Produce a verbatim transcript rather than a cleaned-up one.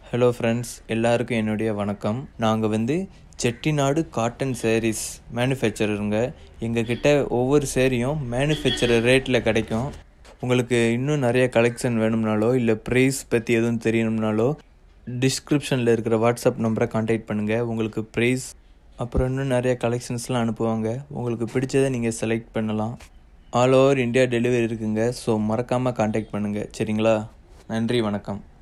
Hello friends, எல்லாருக்கும் என்னுடைய வணக்கம். நாங்கள் வந்து செட்டிநாடு காட்டன் sarees மேனுஃபேக்சரருங்க. எங்ககிட்ட ஒவ்வொரு சேரீயும் மேனுஃபேக்சரர் ரேட்டில் கிடைக்கும். உங்களுக்கு இன்னும் நிறைய கலெக்ஷன் வேணும்னாலோ இல்லை ப்ரைஸ் பற்றி எதுவும் தெரியணும்னாலோ டிஸ்கிரிப்ஷனில் இருக்கிற வாட்ஸ்அப் நம்பரை கான்டாக்ட் பண்ணுங்கள். உங்களுக்கு ப்ரைஸ் அப்புறம் இன்னும் நிறைய கலெக்ஷன்ஸ்லாம் அனுப்புவாங்க. உங்களுக்கு பிடிச்சதை நீங்கள் செலக்ட் பண்ணலாம். ஆல் ஓவர் இந்தியா டெலிவரி இருக்குங்க. ஸோ மறக்காமல் கான்டாக்ட் பண்ணுங்கள். சரிங்களா? நன்றி, வணக்கம்.